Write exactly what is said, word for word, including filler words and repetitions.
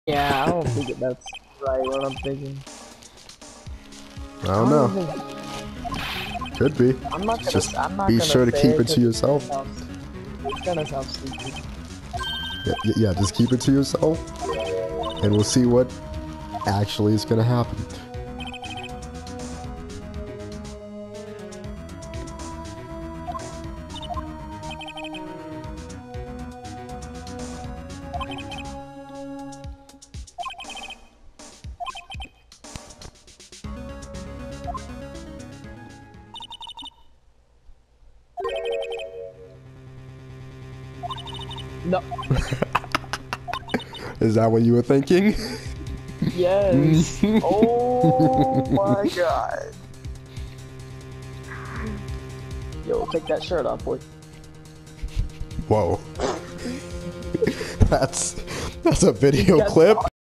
Yeah, I don't think that's right what I'm thinking. I don't know. Could be. I'm not gonna. Just I'm not be gonna sure to say keep it it to 'cause yourself. it's gonna sound stupid. Yeah, yeah, yeah, just keep it to yourself, and we'll see what actually is gonna happen. No. Is that what you were thinking? Yes. Oh my god. Yo, take that shirt off, boy. Whoa. That's that's a video clip.